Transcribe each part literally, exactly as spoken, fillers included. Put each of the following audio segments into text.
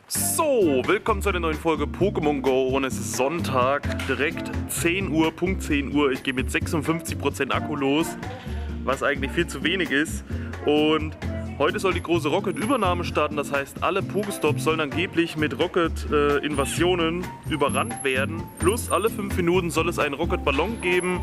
So, willkommen zu einer neuen Folge Pokémon Go und es ist Sonntag, direkt zehn Uhr, Punkt zehn Uhr. Ich gehe mit sechsundfünfzig Prozent Akku los, was eigentlich viel zu wenig ist. Und heute soll die große Rocket-Übernahme starten, das heißt, alle Pokestops sollen angeblich mit Rocket-Invasionen äh, überrannt werden. Plus alle fünf Minuten soll es einen Rocket-Ballon geben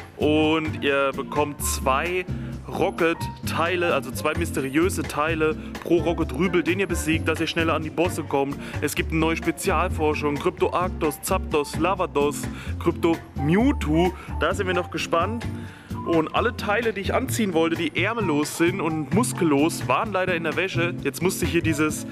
und ihr bekommt zwei Rocket-Teile, also zwei mysteriöse Teile pro Rocket-Rübel, den ihr besiegt, dass ihr schneller an die Bosse kommt. Es gibt eine neue Spezialforschung, Krypto-Arctos, Zapdos, Lavados, Krypto-Mewtwo, da sind wir noch gespannt. Und alle Teile, die ich anziehen wollte, die ärmellos sind und muskellos, waren leider in der Wäsche. Jetzt musste ich hier dieses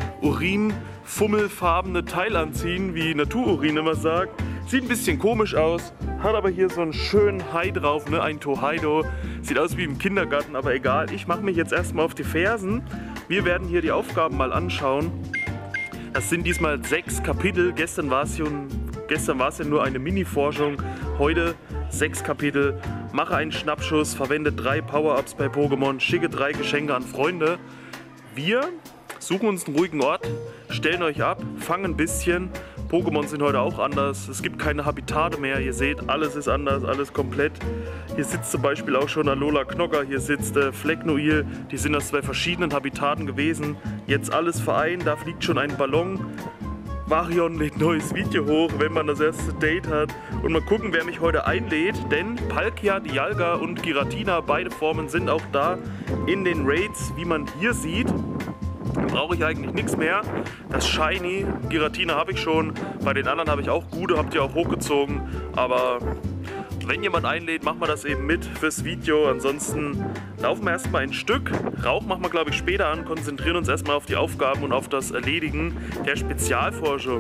Urin-fummelfarbene Teil anziehen, wie Natururin immer sagt. Sieht ein bisschen komisch aus, hat aber hier so einen schönen Hai drauf, ne? Ein Totaido. Sieht aus wie im Kindergarten, aber egal. Ich mache mich jetzt erstmal auf die Fersen. Wir werden hier die Aufgaben mal anschauen. Das sind diesmal sechs Kapitel. Gestern war es ja, gestern war es ja nur eine Mini-Forschung. Heute sechs Kapitel. Mache einen Schnappschuss, verwende drei Power-Ups bei Pokémon, schicke drei Geschenke an Freunde. Wir suchen uns einen ruhigen Ort, stellen euch ab, fangen ein bisschen. Pokémon sind heute auch anders. Es gibt keine Habitate mehr. Ihr seht, alles ist anders, alles komplett. Hier sitzt zum Beispiel auch schon Alola Knocker. Hier sitzt äh, Flecknoil. Die sind aus zwei verschiedenen Habitaten gewesen. Jetzt alles vereint. Da fliegt schon ein Ballon. Varion lädt neues Video hoch, wenn man das erste Date hat. Und mal gucken, wer mich heute einlädt. Denn Palkia, Dialga und Giratina, beide Formen sind auch da in den Raids, wie man hier sieht. Dann brauche ich eigentlich nichts mehr. Das Shiny, Giratina habe ich schon. Bei den anderen habe ich auch gute, habt ihr auch hochgezogen. Aber wenn jemand einlädt, machen wir das eben mit fürs Video. Ansonsten laufen wir erstmal ein Stück. Rauch machen wir, glaube ich, später an. Konzentrieren uns erstmal auf die Aufgaben und auf das Erledigen der Spezialforschung.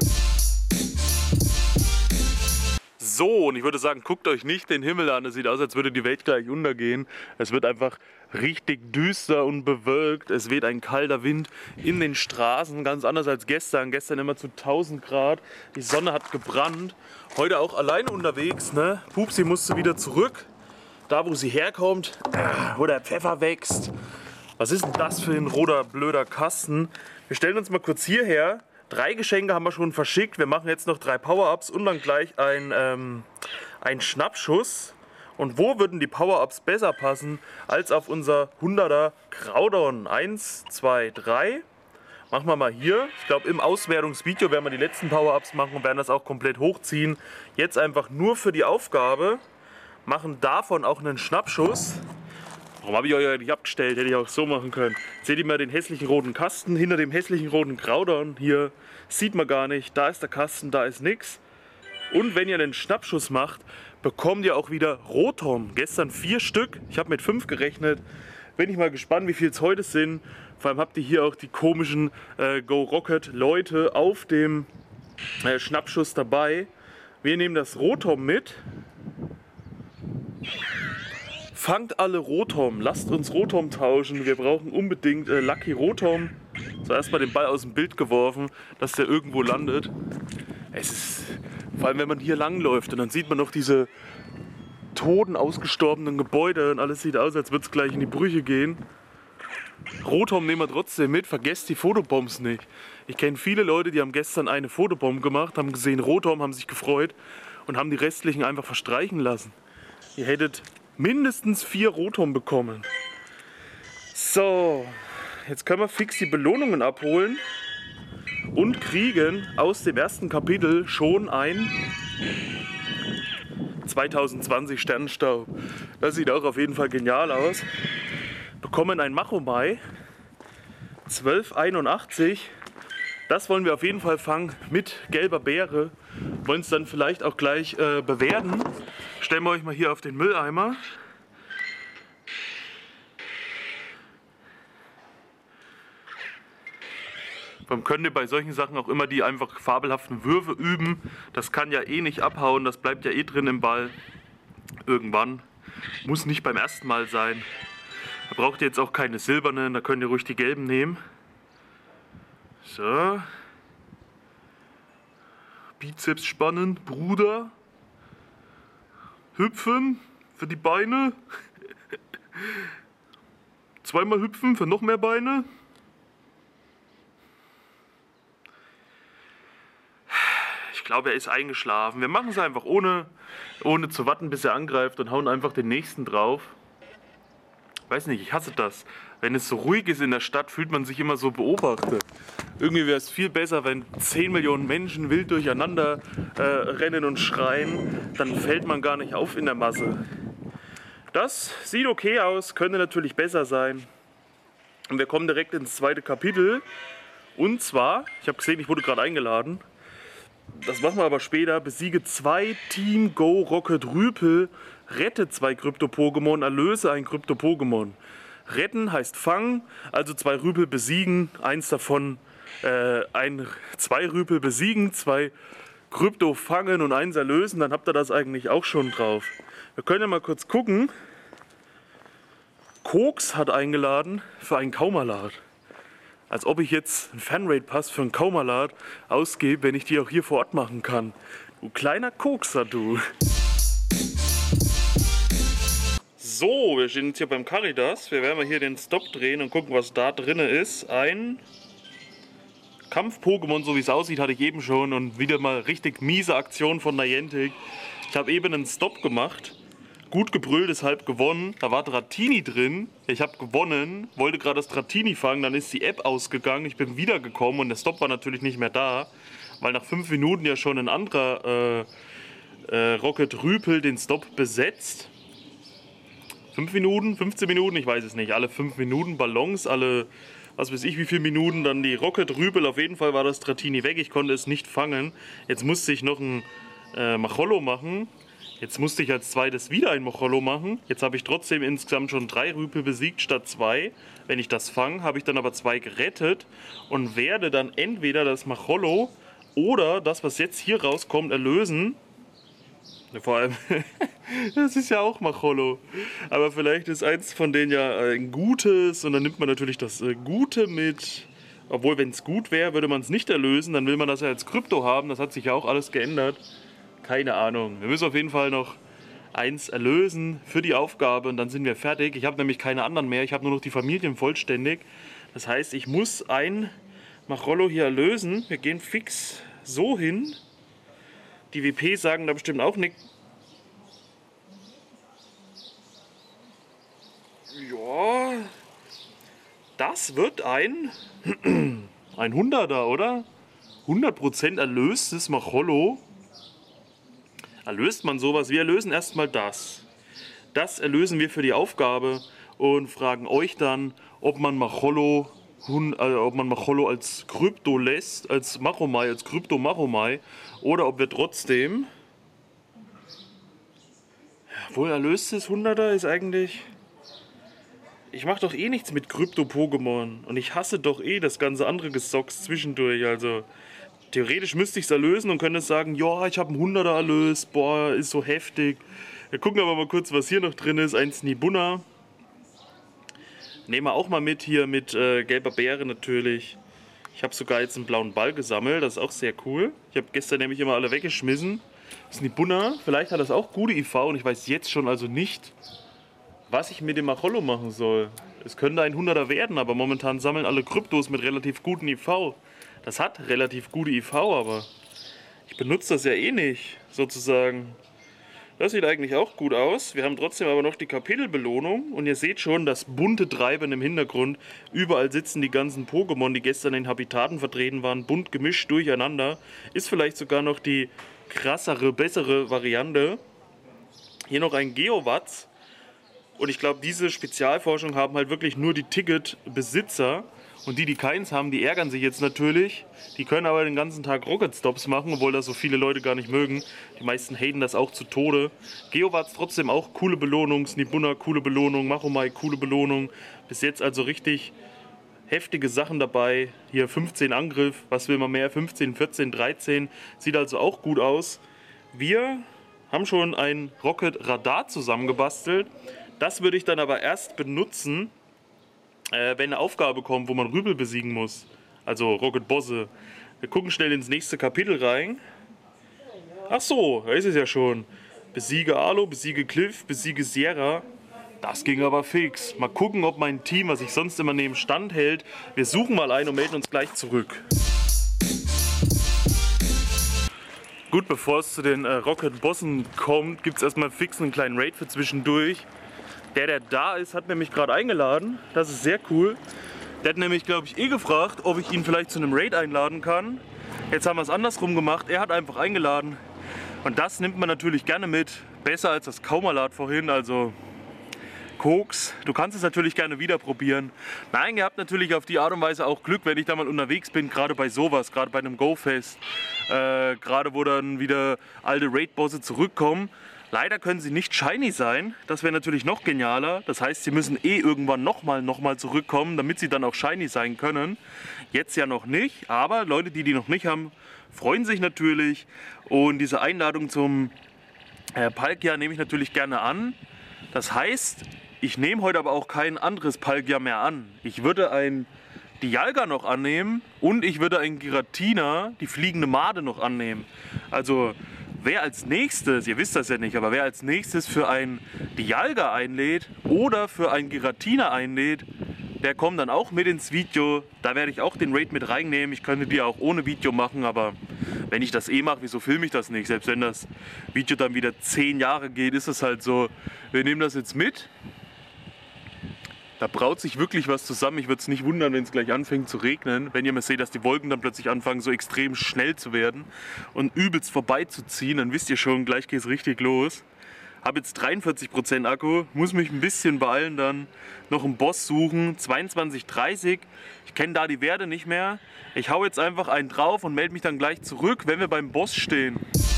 So, und ich würde sagen, guckt euch nicht den Himmel an. Es sieht aus, als würde die Welt gleich untergehen. Es wird einfach richtig düster und bewölkt. Es weht ein kalter Wind in den Straßen, ganz anders als gestern. Gestern immer zu tausend Grad. Die Sonne hat gebrannt. Heute auch alleine unterwegs, ne? Pupsi musste wieder zurück. Da, wo sie herkommt, wo der Pfeffer wächst. Was ist denn das für ein roter, blöder Kasten? Wir stellen uns mal kurz hierher. Drei Geschenke haben wir schon verschickt. Wir machen jetzt noch drei Power-Ups und dann gleich ein, ähm, ein Schnappschuss. Und wo würden die Power-Ups besser passen als auf unser hunderter Groudon? Eins, zwei, drei. Machen wir mal hier. Ich glaube, im Auswertungsvideo werden wir die letzten Power-Ups machen und werden das auch komplett hochziehen. Jetzt einfach nur für die Aufgabe. Machen davon auch einen Schnappschuss. Warum habe ich euch nicht abgestellt? Hätte ich auch so machen können. Seht ihr mal den hässlichen roten Kasten? Hinter dem hässlichen roten Groudon hier sieht man gar nicht. Da ist der Kasten, da ist nichts. Und wenn ihr einen Schnappschuss macht, bekommt ihr auch wieder Rotom. Gestern vier Stück. Ich habe mit fünf gerechnet. Bin ich mal gespannt, wie viel es heute sind. Vor allem habt ihr hier auch die komischen äh, Go Rocket Leute auf dem äh, Schnappschuss dabei. Wir nehmen das Rotom mit. Fangt alle Rotom, lasst uns Rotom tauschen. Wir brauchen unbedingt äh, Lucky Rotom. So, erstmal den Ball aus dem Bild geworfen, dass der irgendwo landet. Es ist, vor allem wenn man hier langläuft und dann sieht man noch diese toten, ausgestorbenen Gebäude und alles sieht aus, als würde es gleich in die Brüche gehen. Rotom nehmen wir trotzdem mit, vergesst die Fotobombs nicht. Ich kenne viele Leute, die haben gestern eine Fotobomb gemacht, haben gesehen Rotom, haben sich gefreut und haben die restlichen einfach verstreichen lassen. Ihr hättet mindestens vier Rotom bekommen. So, jetzt können wir fix die Belohnungen abholen und kriegen aus dem ersten Kapitel schon ein zwanzig zwanzig Sternenstaub. Das sieht auch auf jeden Fall genial aus. Bekommen ein Machomai zwölf einundachtzig. Das wollen wir auf jeden Fall fangen mit gelber Beere. Wollen es dann vielleicht auch gleich äh, bewerten. Stellen wir euch mal hier auf den Mülleimer. Man könnte bei solchen Sachen auch immer die einfach fabelhaften Würfe üben. Das kann ja eh nicht abhauen, das bleibt ja eh drin im Ball. Irgendwann. Muss nicht beim ersten Mal sein. Da braucht ihr jetzt auch keine silbernen, da könnt ihr ruhig die gelben nehmen. So. Bizeps spannen, Bruder. Hüpfen für die Beine. Zweimal hüpfen für noch mehr Beine. ich glaube, er ist eingeschlafen. Wir machen es einfach ohne, ohne zu warten, bis er angreift und hauen einfach den nächsten drauf. Weiß nicht, ich hasse das. Wenn es so ruhig ist in der Stadt, fühlt man sich immer so beobachtet. Irgendwie wäre es viel besser, wenn zehn Millionen Menschen wild durcheinander äh, rennen und schreien. Dann fällt man gar nicht auf in der Masse. Das sieht okay aus, könnte natürlich besser sein. Und wir kommen direkt ins zweite Kapitel. Und zwar, ich habe gesehen, ich wurde gerade eingeladen. Das machen wir aber später. Besiege zwei Team Go Rocket Rüpel. Rette zwei Krypto-Pokémon, erlöse ein Krypto-Pokémon. Retten heißt fangen, also zwei Rüpel besiegen, eins davon, äh, ein, zwei Rüpel besiegen, zwei Krypto fangen und eins erlösen, dann habt ihr das eigentlich auch schon drauf. Wir können ja mal kurz gucken. Koks hat eingeladen für einen Kaumalat. Als ob ich jetzt einen Fanrate-Pass für einen Kaumalat ausgebe, wenn ich die auch hier vor Ort machen kann. Du kleiner Kokser, du. So, wir stehen jetzt hier beim Caritas. Wir werden mal hier den Stop drehen und gucken, was da drin ist. Ein Kampf-Pokémon, so wie es aussieht, hatte ich eben schon. Und wieder mal richtig miese Aktion von Niantic. Ich habe eben einen Stop gemacht. Gut gebrüllt, deshalb gewonnen. Da war Dratini drin. Ich habe gewonnen, wollte gerade das Dratini fangen. Dann ist die App ausgegangen. Ich bin wiedergekommen und der Stop war natürlich nicht mehr da. Weil nach fünf Minuten ja schon ein anderer äh, äh, Rocket Rüpel den Stop besetzt. fünf Minuten, fünfzehn Minuten, ich weiß es nicht. Alle fünf Minuten Ballons, alle, was weiß ich, wie viele Minuten dann die Rocket Rüpel. Auf jeden Fall war das Dratini weg, ich konnte es nicht fangen. Jetzt musste ich noch ein äh, Machollo machen. Jetzt musste ich als zweites wieder ein Machollo machen. Jetzt habe ich trotzdem insgesamt schon drei Rüpel besiegt statt zwei. Wenn ich das fange, habe ich dann aber zwei gerettet und werde dann entweder das Machollo oder das, was jetzt hier rauskommt, erlösen. Vor allem, das ist ja auch Machollo. Aber vielleicht ist eins von denen ja ein gutes und dann nimmt man natürlich das Gute mit. Obwohl, wenn es gut wäre, würde man es nicht erlösen. Dann will man das ja als Krypto haben. Das hat sich ja auch alles geändert. Keine Ahnung. Wir müssen auf jeden Fall noch eins erlösen für die Aufgabe und dann sind wir fertig. Ich habe nämlich keine anderen mehr. Ich habe nur noch die Familien vollständig. Das heißt, ich muss ein Machollo hier erlösen. Wir gehen fix so hin. Die W P sagen da bestimmt auch nichts. Ja, das wird ein, ein Hunderter, oder? hundert Prozent erlöstes Machollo. Erlöst man sowas? Wir erlösen erstmal das. Das erlösen wir für die Aufgabe und fragen euch dann, ob man Machollo, äh, ob man Machollo als Krypto lässt, als Machomai, als Krypto-Machomai, oder ob wir trotzdem... Wohl erlöstes Hunderter ist eigentlich... Ich mache doch eh nichts mit Krypto-Pokémon und ich hasse doch eh das ganze andere Gesocks zwischendurch, also... Theoretisch müsste ich es erlösen und könnte sagen, ja, ich habe einen Hunderter erlöst, boah, ist so heftig. Wir gucken aber mal kurz, was hier noch drin ist. Ein Snibunna. Nehmen wir auch mal mit hier mit äh, gelber Beere natürlich. Ich habe sogar jetzt einen blauen Ball gesammelt, das ist auch sehr cool. Ich habe gestern nämlich immer alle weggeschmissen. Snibunna, vielleicht hat das auch gute I V und ich weiß jetzt schon also nicht, was ich mit dem Machollo machen soll. Es könnte ein Hunderter werden, aber momentan sammeln alle Kryptos mit relativ guten I V. Das hat relativ gute I V, aber ich benutze das ja eh nicht, sozusagen. Das sieht eigentlich auch gut aus. Wir haben trotzdem aber noch die Kapitelbelohnung. Und ihr seht schon das bunte Treiben im Hintergrund. Überall sitzen die ganzen Pokémon, die gestern in Habitaten vertreten waren, bunt gemischt durcheinander. Ist vielleicht sogar noch die krassere, bessere Variante. Hier noch ein Geowatz. Und ich glaube, diese Spezialforschung haben halt wirklich nur die Ticketbesitzer. Und die, die keins haben, die ärgern sich jetzt natürlich. Die können aber den ganzen Tag Rocket Stops machen, obwohl das so viele Leute gar nicht mögen. Die meisten haten das auch zu Tode. Geowatz trotzdem auch coole Belohnung. Snibunna, coole Belohnung. Machomai, coole Belohnung. Bis jetzt also richtig heftige Sachen dabei. Hier fünfzehn Angriff. Was will man mehr? fünfzehn, vierzehn, dreizehn. Sieht also auch gut aus. Wir haben schon ein Rocket Radar zusammengebastelt. Das würde ich dann aber erst benutzen, Äh, wenn eine Aufgabe kommt, wo man Rüpel besiegen muss, also Rocket Bosse. Wir gucken schnell ins nächste Kapitel rein. Ach so, da ist es ja schon. Besiege Alo, besiege Cliff, besiege Sierra. Das ging aber fix. Mal gucken, ob mein Team, was ich sonst immer neben Stand hält. Wir suchen mal einen und melden uns gleich zurück. Gut, bevor es zu den äh, Rocket Bossen kommt, gibt es erstmal fix einen kleinen Raid für zwischendurch. Der, der da ist, hat nämlich gerade eingeladen. Das ist sehr cool. Der hat nämlich, glaube ich, eh gefragt, ob ich ihn vielleicht zu einem Raid einladen kann. Jetzt haben wir es andersrum gemacht. Er hat einfach eingeladen. Und das nimmt man natürlich gerne mit. Besser als das Kaumalat vorhin, also Koks. Du kannst es natürlich gerne wieder probieren. Nein, ihr habt natürlich auf die Art und Weise auch Glück, wenn ich da mal unterwegs bin, gerade bei sowas, gerade bei einem Go-Fest. Äh, gerade wo dann wieder alte Raid-Bosse zurückkommen. Leider können sie nicht shiny sein, das wäre natürlich noch genialer. Das heißt, sie müssen eh irgendwann nochmal noch mal zurückkommen, damit sie dann auch shiny sein können. Jetzt ja noch nicht, aber Leute, die die noch nicht haben, freuen sich natürlich. Und diese Einladung zum äh, Palkia nehme ich natürlich gerne an. Das heißt, ich nehme heute aber auch kein anderes Palkia mehr an. Ich würde ein Dialga noch annehmen und ich würde ein Giratina, die fliegende Made, noch annehmen. Also wer als nächstes, ihr wisst das ja nicht, aber wer als nächstes für ein Dialga einlädt oder für ein Giratina einlädt, der kommt dann auch mit ins Video. Da werde ich auch den Raid mit reinnehmen. Ich könnte die auch ohne Video machen, aber wenn ich das eh mache, wieso filme ich das nicht? Selbst wenn das Video dann wieder zehn Jahre geht, ist es halt so, wir nehmen das jetzt mit. Da braut sich wirklich was zusammen. Ich würde es nicht wundern, wenn es gleich anfängt zu regnen. Wenn ihr mal seht, dass die Wolken dann plötzlich anfangen, so extrem schnell zu werden und übelst vorbeizuziehen, dann wisst ihr schon, gleich geht es richtig los. Habe jetzt dreiundvierzig Prozent Akku, muss mich ein bisschen beeilen, dann noch einen Boss suchen. zweiundzwanzig dreißig. Ich kenne da die Werte nicht mehr. Ich hau jetzt einfach einen drauf und melde mich dann gleich zurück, wenn wir beim Boss stehen.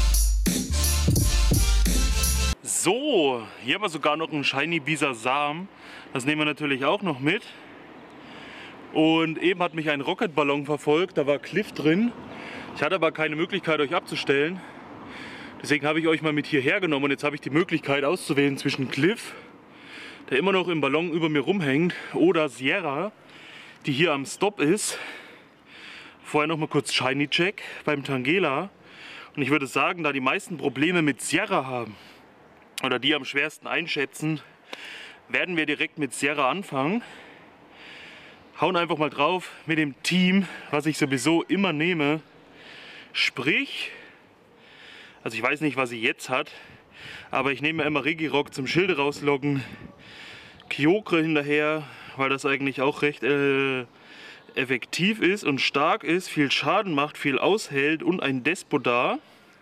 So, hier haben wir sogar noch einen Shiny Bisasam. Das nehmen wir natürlich auch noch mit. Und eben hat mich ein Rocketballon verfolgt, da war Cliff drin. Ich hatte aber keine Möglichkeit, euch abzustellen. Deswegen habe ich euch mal mit hierher genommen und jetzt habe ich die Möglichkeit auszuwählen zwischen Cliff, der immer noch im Ballon über mir rumhängt, oder Sierra, die hier am Stop ist. Vorher noch mal kurz Shiny Check beim Tangela. Und ich würde sagen, da die meisten Probleme mit Sierra haben oder die am schwersten einschätzen, werden wir direkt mit Sierra anfangen. Hauen einfach mal drauf mit dem Team, was ich sowieso immer nehme. Sprich, also ich weiß nicht, was sie jetzt hat, aber ich nehme immer Regirock zum Schilde rausloggen, Kyogre hinterher, weil das eigentlich auch recht äh, effektiv ist und stark ist, viel Schaden macht, viel aushält, und ein Despodar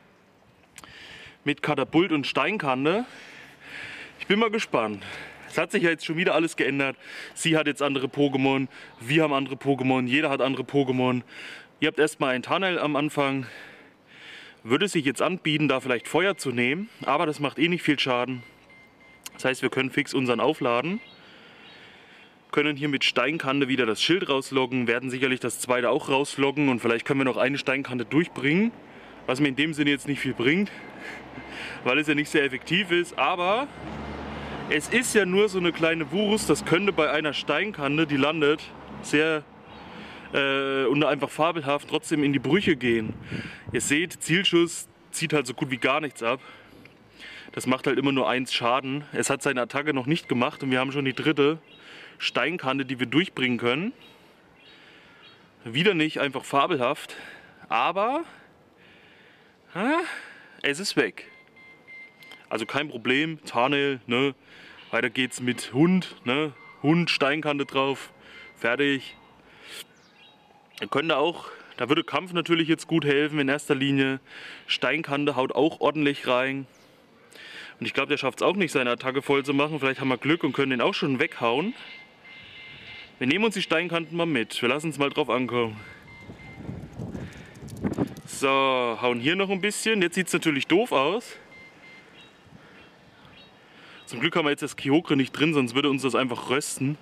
mit Katapult und Steinkante. Ich bin mal gespannt. Es hat sich ja jetzt schon wieder alles geändert. Sie hat jetzt andere Pokémon, wir haben andere Pokémon, jeder hat andere Pokémon. Ihr habt erstmal ein Tunnel am Anfang. Würde sich jetzt anbieten, da vielleicht Feuer zu nehmen, aber das macht eh nicht viel Schaden. Das heißt, wir können fix unseren aufladen. Können hier mit Steinkante wieder das Schild rausloggen, werden sicherlich das zweite auch rausloggen und vielleicht können wir noch eine Steinkante durchbringen. Was mir in dem Sinne jetzt nicht viel bringt, weil es ja nicht sehr effektiv ist, aber es ist ja nur so eine kleine Wurst, das könnte bei einer Steinkante, die landet, sehr äh, und einfach fabelhaft trotzdem in die Brüche gehen. Ihr seht, Zielschuss zieht halt so gut wie gar nichts ab. Das macht halt immer nur eins Schaden. Es hat seine Attacke noch nicht gemacht und wir haben schon die dritte Steinkante, die wir durchbringen können. Wieder nicht einfach fabelhaft, aber ha, es ist weg. Also kein Problem, Tarnel, ne? Weiter geht's mit Hund, ne? Hund, Steinkante drauf, fertig. Ihr könnt da auch, da würde Kampf natürlich jetzt gut helfen in erster Linie. Steinkante haut auch ordentlich rein. Und ich glaube, der schafft es auch nicht, seine Attacke voll zu machen. Vielleicht haben wir Glück und können den auch schon weghauen. Wir nehmen uns die Steinkanten mal mit. Wir lassen uns mal drauf ankommen. So, hauen hier noch ein bisschen. Jetzt sieht es natürlich doof aus. Zum Glück haben wir jetzt das Kyogre nicht drin, sonst würde uns das einfach rösten.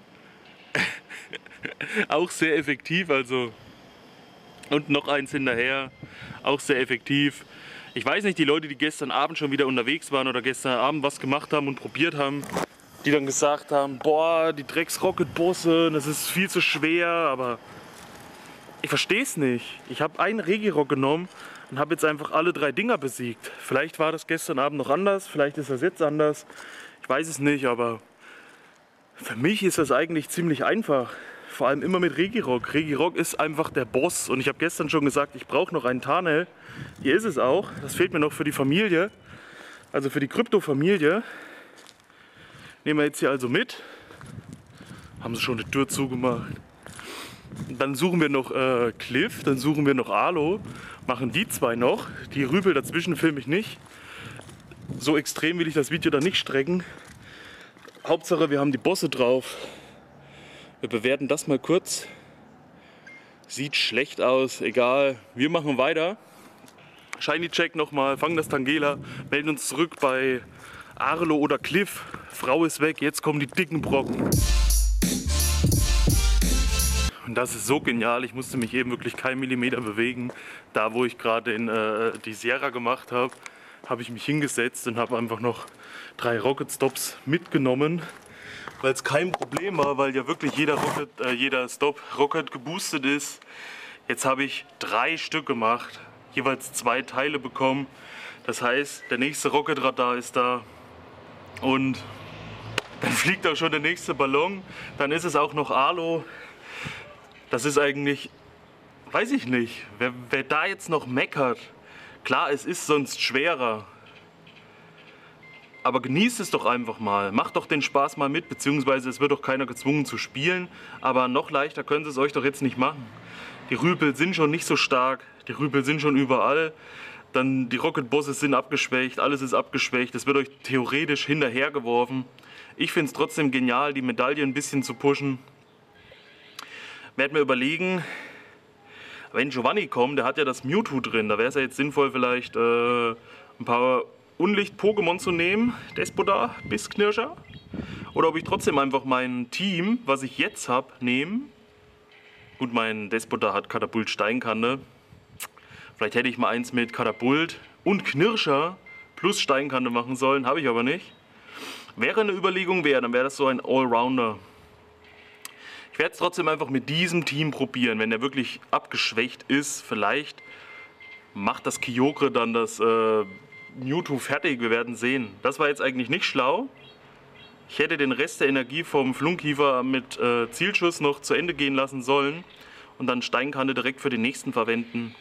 Auch sehr effektiv, also. Und noch eins hinterher, auch sehr effektiv. Ich weiß nicht, die Leute, die gestern Abend schon wieder unterwegs waren oder gestern Abend was gemacht haben und probiert haben, die dann gesagt haben, boah, die Drecks-Rocket-Bosse, das ist viel zu schwer, aber ich verstehe es nicht. Ich habe einen Regirock genommen und habe jetzt einfach alle drei Dinger besiegt. Vielleicht war das gestern Abend noch anders, vielleicht ist das jetzt anders. Ich weiß es nicht, aber für mich ist das eigentlich ziemlich einfach. vor allem immer mit Regirock. Regirock ist einfach der Boss und ich habe gestern schon gesagt, ich brauche noch einen Tarnel. Hier ist es auch, das fehlt mir noch für die Familie, also für die Krypto-Familie. Nehmen wir jetzt hier also mit. Haben sie schon die Tür zugemacht. Dann suchen wir noch äh, Cliff, dann suchen wir noch Arlo, machen die zwei noch. Die Rüpel dazwischen filme ich nicht. So extrem will ich das Video dann nicht strecken. Hauptsache wir haben die Bosse drauf. Wir bewerten das mal kurz. Sieht schlecht aus, egal. Wir machen weiter. Shiny Check nochmal, fangen das Tangela, melden uns zurück bei Arlo oder Cliff. Frau ist weg, jetzt kommen die dicken Brocken. Und das ist so genial, ich musste mich eben wirklich keinen Millimeter bewegen. Da wo ich gerade in äh, die Sierra gemacht habe, habe ich mich hingesetzt und habe einfach noch drei Rocket Stops mitgenommen. Weil es kein Problem war, weil ja wirklich jeder, Rocket, äh, jeder Stop Rocket geboostet ist. Jetzt habe ich drei Stück gemacht, jeweils zwei Teile bekommen. Das heißt, der nächste Rocket Radar ist da und dann fliegt auch schon der nächste Ballon. Dann ist es auch noch Arlo. Das ist eigentlich, weiß ich nicht, wer, wer da jetzt noch meckert. Klar, es ist sonst schwerer. Aber genießt es doch einfach mal. Macht doch den Spaß mal mit, beziehungsweise es wird doch keiner gezwungen zu spielen. Aber noch leichter können sie es euch doch jetzt nicht machen. Die Rüpel sind schon nicht so stark, die Rüpel sind schon überall. Dann die Rocket-Bosses sind abgeschwächt, alles ist abgeschwächt. Es wird euch theoretisch hinterhergeworfen. Ich finde es trotzdem genial, die Medaille ein bisschen zu pushen. Werd mir überlegen, wenn Giovanni kommt, der hat ja das Mewtwo drin, da wäre es ja jetzt sinnvoll vielleicht äh, ein paar Unlicht-Pokémon zu nehmen, Despodar, Bissknirscher. Oder ob ich trotzdem einfach mein Team, was ich jetzt habe, nehme. Gut, mein Despodar hat Katapult Steinkante. Vielleicht hätte ich mal eins mit Katapult und Knirscher plus Steinkante machen sollen, habe ich aber nicht. Wäre eine Überlegung wert, dann wäre das so ein Allrounder. Ich werde es trotzdem einfach mit diesem Team probieren, wenn der wirklich abgeschwächt ist. Vielleicht macht das Kyogre dann das äh, Mewtwo fertig, wir werden sehen. Das war jetzt eigentlich nicht schlau. Ich hätte den Rest der Energie vom Flunkiefer mit äh, Zielschuss noch zu Ende gehen lassen sollen und dann Steinkante direkt für den nächsten verwenden.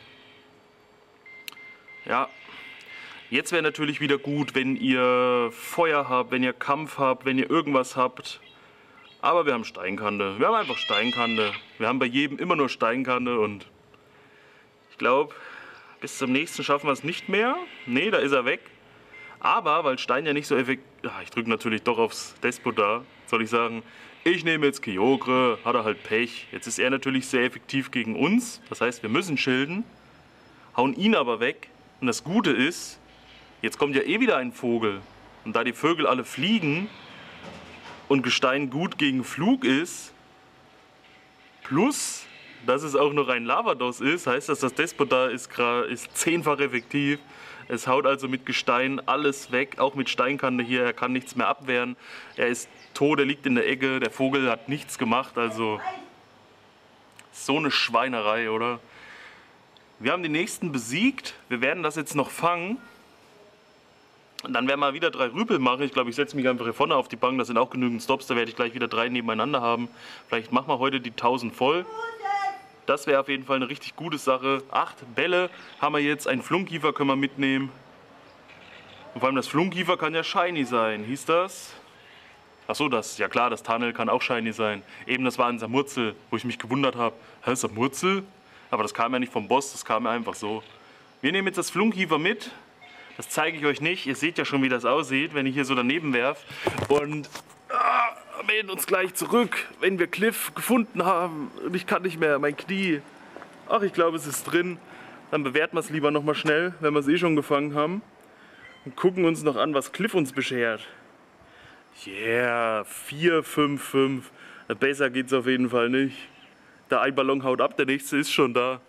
Ja, jetzt wäre natürlich wieder gut, wenn ihr Feuer habt, wenn ihr Kampf habt, wenn ihr irgendwas habt. Aber wir haben Steinkante. Wir haben einfach Steinkante. Wir haben bei jedem immer nur Steinkante und ich glaube, bis zum nächsten schaffen wir es nicht mehr. Ne, da ist er weg. Aber weil Stein ja nicht so effektiv... Ja, ich drücke natürlich doch aufs Despodar. Soll ich sagen, ich nehme jetzt Kyogre, hat er halt Pech. Jetzt ist er natürlich sehr effektiv gegen uns. Das heißt, wir müssen schilden. Hauen ihn aber weg. Und das Gute ist, jetzt kommt ja eh wieder ein Vogel. Und da die Vögel alle fliegen und Gestein gut gegen Flug ist, plus, dass es auch noch ein Lavados ist, heißt das, das Despodar ist, ist zehnfach effektiv. Es haut also mit Gestein alles weg, auch mit Steinkante hier, er kann nichts mehr abwehren. Er ist tot, er liegt in der Ecke, der Vogel hat nichts gemacht, also so eine Schweinerei, oder? Wir haben den nächsten besiegt, wir werden das jetzt noch fangen. Und dann werden wir wieder drei Rüpel machen. Ich glaube, ich setze mich einfach hier vorne auf die Bank. Da sind auch genügend Stops. Da werde ich gleich wieder drei nebeneinander haben. Vielleicht machen wir heute die tausend voll. Das wäre auf jeden Fall eine richtig gute Sache. Acht Bälle haben wir jetzt. Ein Flunkiefer können wir mitnehmen. Und vor allem das Flunkiefer kann ja shiny sein. Hieß das? Achso, das. Ja klar, das Tunnel kann auch shiny sein. Eben, das war ein Samurzel, wo ich mich gewundert habe. Hä, Samurzel? Aber das kam ja nicht vom Boss. Das kam ja einfach so. Wir nehmen jetzt das Flunkiefer mit. Das zeige ich euch nicht. Ihr seht ja schon, wie das aussieht, wenn ich hier so daneben werfe. Und ah, melden uns gleich zurück, wenn wir Cliff gefunden haben. Und ich kann nicht mehr, mein Knie. Ach, ich glaube, es ist drin. Dann bewerten wir es lieber nochmal schnell, wenn wir es eh schon gefangen haben. Und gucken uns noch an, was Cliff uns beschert. Yeah, vier, fünf, fünf. Besser geht's auf jeden Fall nicht. Der ein Ballon haut ab, der nächste ist schon da.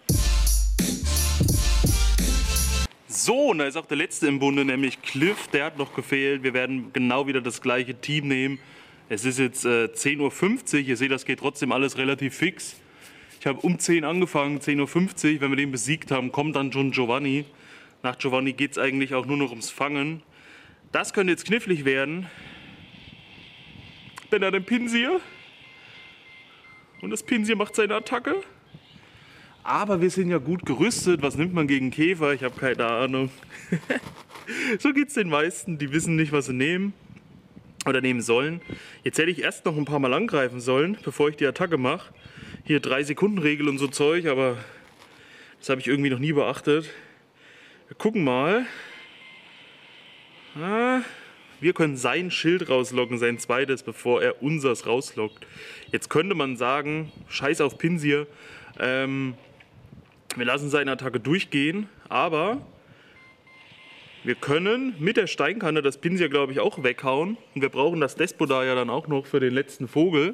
So, und da ist auch der letzte im Bunde, nämlich Cliff, der hat noch gefehlt. Wir werden genau wieder das gleiche Team nehmen. Es ist jetzt äh, zehn Uhr fünfzig, ihr seht, das geht trotzdem alles relativ fix. Ich habe um zehn angefangen, zehn Uhr fünfzig, wenn wir den besiegt haben, kommt dann schon Giovanni. Nach Giovanni geht es eigentlich auch nur noch ums Fangen. Das könnte jetzt knifflig werden. Denn er den Pinsir. Und das Pinsir macht seine Attacke. Aber wir sind ja gut gerüstet. Was nimmt man gegen Käfer? Ich habe keine Ahnung. So geht es den meisten. Die wissen nicht, was sie nehmen oder nehmen sollen. Jetzt hätte ich erst noch ein paar Mal angreifen sollen, bevor ich die Attacke mache. Hier drei Sekunden Regel und so Zeug, aber das habe ich irgendwie noch nie beachtet. Wir gucken mal. Ah, wir können sein Schild rauslocken, sein zweites, bevor er unseres rauslockt. Jetzt könnte man sagen, scheiß auf Pinsir. Ähm, wir lassen seine Attacke durchgehen, aber wir können mit der Steinkanne das Pinsir, glaube ich, auch weghauen. Und wir brauchen das Despodar ja dann auch noch für den letzten Vogel.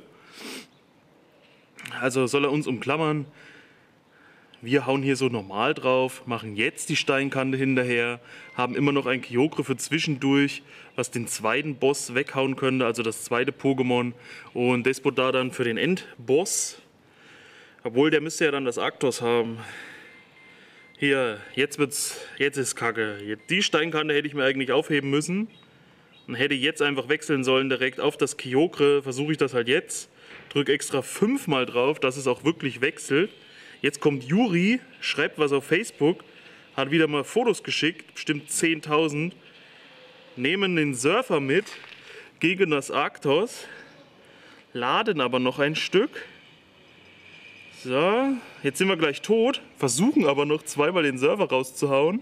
Also soll er uns umklammern. Wir hauen hier so normal drauf, machen jetzt die Steinkante hinterher, haben immer noch ein Kyogre für zwischendurch, was den zweiten Boss weghauen könnte, also das zweite Pokémon. Und Despodar dann für den Endboss. Obwohl, der müsste ja dann das Arktos haben. Hier, jetzt wird's, jetzt ist Kacke. Die Steinkante hätte ich mir eigentlich aufheben müssen. Und hätte jetzt einfach wechseln sollen direkt auf das Kyogre. Versuche ich das halt jetzt. Drücke extra fünfmal drauf, dass es auch wirklich wechselt. Jetzt kommt Juri, schreibt was auf Facebook, hat wieder mal Fotos geschickt, bestimmt zehntausend. Nehmen den Surfer mit gegen das Arktos, laden aber noch ein Stück. So, jetzt sind wir gleich tot, versuchen aber noch zweimal den Surfer rauszuhauen.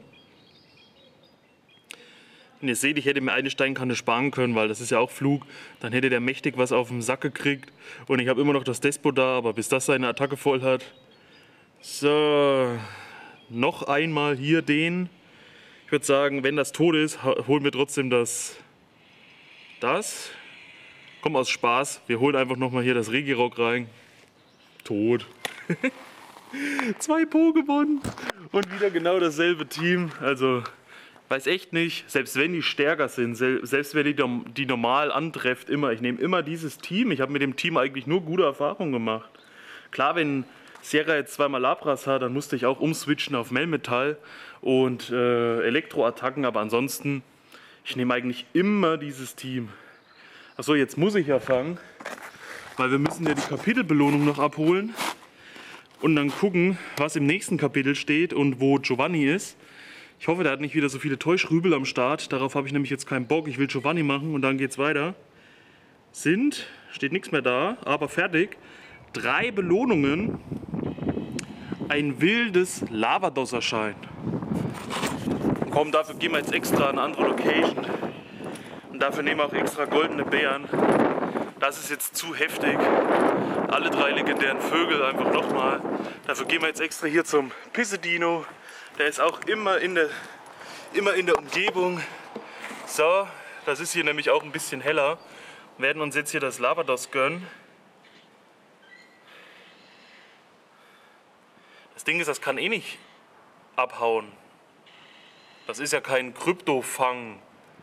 Und ihr seht, ich hätte mir eine Steinkanne sparen können, weil das ist ja auch Flug. Dann hätte der mächtig was auf den Sack gekriegt. Und ich habe immer noch das Despodar, aber bis das seine Attacke voll hat. So, noch einmal hier den. Ich würde sagen, wenn das tot ist, holen wir trotzdem das. Das. Komm, aus Spaß. Wir holen einfach nochmal hier das Regirock rein. Tot. Zwei Pokémon. Und wieder genau dasselbe Team. Also, weiß echt nicht. Selbst wenn die stärker sind, selbst wenn die, die normal antrefft, immer. Ich nehme immer dieses Team. Ich habe mit dem Team eigentlich nur gute Erfahrungen gemacht. Klar, wenn Sierra jetzt zweimal Labras hat, dann musste ich auch umswitchen auf Melmetall und äh, Elektroattacken, aber ansonsten, ich nehme eigentlich immer dieses Team. Achso, jetzt muss ich ja fangen, weil wir müssen ja die Kapitelbelohnung noch abholen und dann gucken, was im nächsten Kapitel steht und wo Giovanni ist. Ich hoffe, der hat nicht wieder so viele Täuschrübel am Start, darauf habe ich nämlich jetzt keinen Bock. Ich will Giovanni machen und dann geht's weiter. Sind, steht nichts mehr da, aber fertig. Drei Belohnungen, ein wildes Lavados erscheint. Komm, dafür gehen wir jetzt extra an eine andere Location. Und dafür nehmen wir auch extra goldene Beeren. Das ist jetzt zu heftig. Alle drei legendären Vögel einfach nochmal. Dafür gehen wir jetzt extra hier zum Pissedino. Der ist auch immer in der, immer in der Umgebung. So, das ist hier nämlich auch ein bisschen heller. Wir werden uns jetzt hier das Lavados gönnen. Das Ding ist, das kann eh nicht abhauen. Das ist ja kein Kryptofang.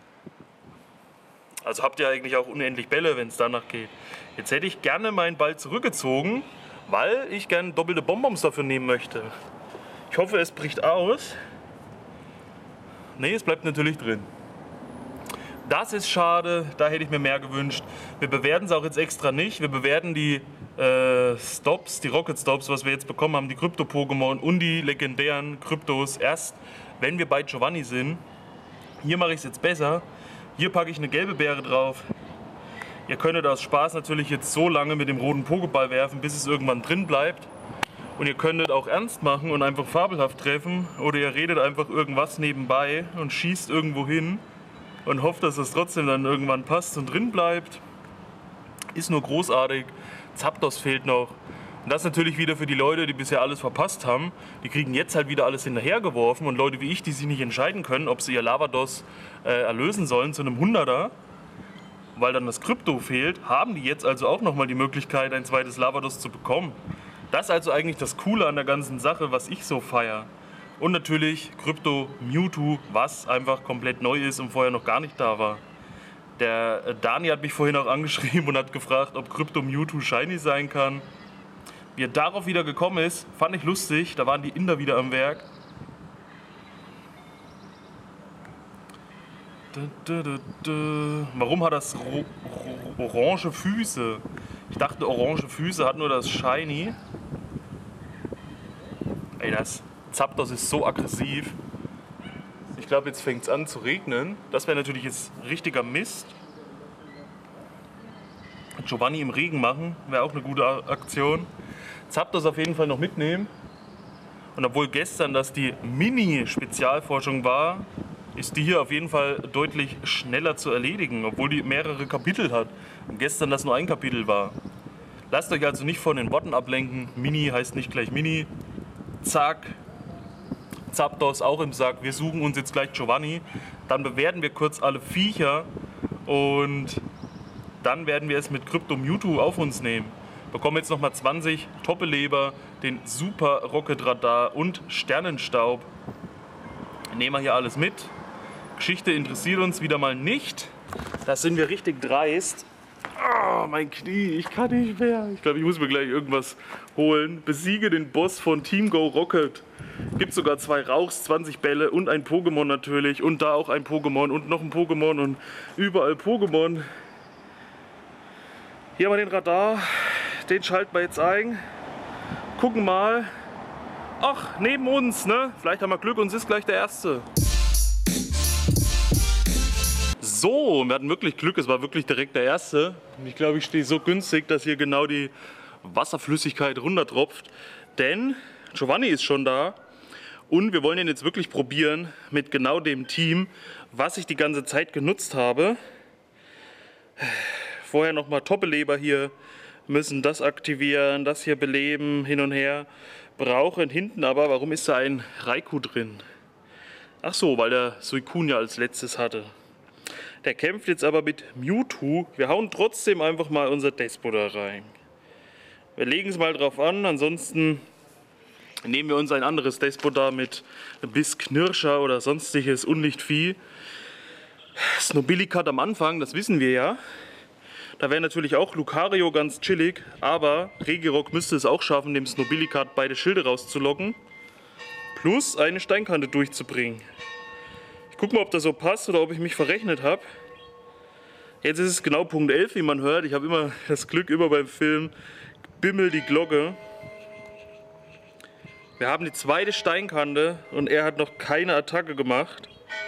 Also habt ihr eigentlich auch unendlich Bälle, wenn es danach geht. Jetzt hätte ich gerne meinen Ball zurückgezogen, weil ich gerne doppelte Bonbons dafür nehmen möchte. Ich hoffe, es bricht aus. Ne, es bleibt natürlich drin. Das ist schade, da hätte ich mir mehr gewünscht. Wir bewerten es auch jetzt extra nicht. Wir bewerten die äh, Stops, die Rocket Stops, was wir jetzt bekommen haben, die Krypto-Pokémon und die legendären Kryptos erst, wenn wir bei Giovanni sind. Hier mache ich es jetzt besser. Hier packe ich eine gelbe Beere drauf. Ihr könntet aus Spaß natürlich jetzt so lange mit dem roten Pokéball werfen, bis es irgendwann drin bleibt. Und ihr könntet auch ernst machen und einfach fabelhaft treffen. Oder ihr redet einfach irgendwas nebenbei und schießt irgendwo hin und hofft, dass das trotzdem dann irgendwann passt und drin bleibt. Ist nur großartig. Zapdos fehlt noch. Und das natürlich wieder für die Leute, die bisher alles verpasst haben. Die kriegen jetzt halt wieder alles hinterhergeworfen. Und Leute wie ich, die sich nicht entscheiden können, ob sie ihr Lavados äh, erlösen sollen zu einem Hunderter, weil dann das Krypto fehlt, haben die jetzt also auch nochmal die Möglichkeit, ein zweites Lavados zu bekommen. Das ist also eigentlich das Coole an der ganzen Sache, was ich so feiere. Und natürlich Krypto Mewtwo, was einfach komplett neu ist und vorher noch gar nicht da war. Der Dani hat mich vorhin auch angeschrieben und hat gefragt, ob Krypto Mewtwo shiny sein kann. Wie er darauf wieder gekommen ist, fand ich lustig. Da waren die Inder wieder am Werk. Da, da, da, da. Warum hat das ro ro orange Füße? Ich dachte, orange Füße hat nur das Shiny. Ey, das Zapdos ist so aggressiv. Ich glaube, jetzt fängt es an zu regnen. Das wäre natürlich jetzt richtiger Mist. Giovanni im Regen machen, wäre auch eine gute Aktion. Zapdos auf jeden Fall noch mitnehmen. Und obwohl gestern das die Mini-Spezialforschung war, ist die hier auf jeden Fall deutlich schneller zu erledigen, obwohl die mehrere Kapitel hat. Und gestern das nur ein Kapitel war. Lasst euch also nicht von den Worten ablenken. Mini heißt nicht gleich Mini. Zack. Zapdos auch im Sack. Wir suchen uns jetzt gleich Giovanni. Dann bewerten wir kurz alle Viecher. Und dann werden wir es mit Crypto Mewtwo auf uns nehmen. Bekommen jetzt nochmal zwanzig Toppeleber, den Super Rocket Radar und Sternenstaub. Nehmen wir hier alles mit. Geschichte interessiert uns wieder mal nicht. Da sind wir richtig dreist. Oh, mein Knie, ich kann nicht mehr. Ich glaube, ich muss mir gleich irgendwas holen. Besiege den Boss von Team Go Rocket. Gibt sogar zwei Rauchs, zwanzig Bälle und ein Pokémon natürlich. Und da auch ein Pokémon und noch ein Pokémon und überall Pokémon. Hier haben wir den Radar. Den schalten wir jetzt ein. Gucken mal. Ach, neben uns, ne? Vielleicht haben wir Glück und es ist gleich der Erste. So, wir hatten wirklich Glück, es war wirklich direkt der Erste. Und ich glaube, ich stehe so günstig, dass hier genau die Wasserflüssigkeit runtertropft. Denn Giovanni ist schon da und wir wollen ihn jetzt wirklich probieren mit genau dem Team, was ich die ganze Zeit genutzt habe. Vorher nochmal Toppeleber hier, müssen das aktivieren, das hier beleben, hin und her. Brauchen hinten aber, warum ist da ein Raikou drin? Ach so, weil der Suicune ja als letztes hatte. Der kämpft jetzt aber mit Mewtwo. Wir hauen trotzdem einfach mal unser Despo da rein. Wir legen es mal drauf an, ansonsten nehmen wir uns ein anderes Despo da mit Bissknirscher oder sonstiges Unlichtvieh. Snobilikat am Anfang, das wissen wir ja. Da wäre natürlich auch Lucario ganz chillig, aber Regirock müsste es auch schaffen, dem Snobilikat beide Schilde rauszulocken. Plus eine Steinkante durchzubringen. Ich gucke mal, ob das so passt oder ob ich mich verrechnet habe. Jetzt ist es genau Punkt elf, wie man hört. Ich habe immer das Glück, immer beim Film bimmelt die Glocke. Wir haben die zweite Steinkante und er hat noch keine Attacke gemacht.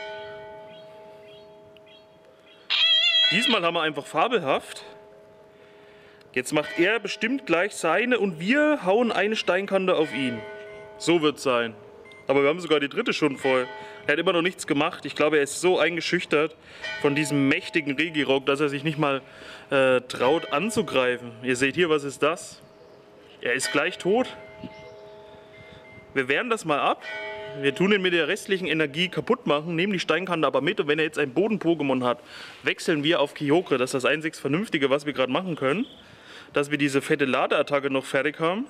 Diesmal haben wir einfach fabelhaft. Jetzt macht er bestimmt gleich seine und wir hauen eine Steinkante auf ihn. So wird es sein. Aber wir haben sogar die dritte schon voll. Er hat immer noch nichts gemacht. Ich glaube, er ist so eingeschüchtert von diesem mächtigen Regirock, dass er sich nicht mal äh, traut anzugreifen. Ihr seht hier, was ist das? Er ist gleich tot. Wir wehren das mal ab. Wir tun ihn mit der restlichen Energie kaputt machen, nehmen die Steinkante aber mit. Und wenn er jetzt ein Boden-Pokémon hat, wechseln wir auf Kyogre. Das ist das einzig Vernünftige, was wir gerade machen können. Dass wir diese fette Ladeattacke noch fertig haben.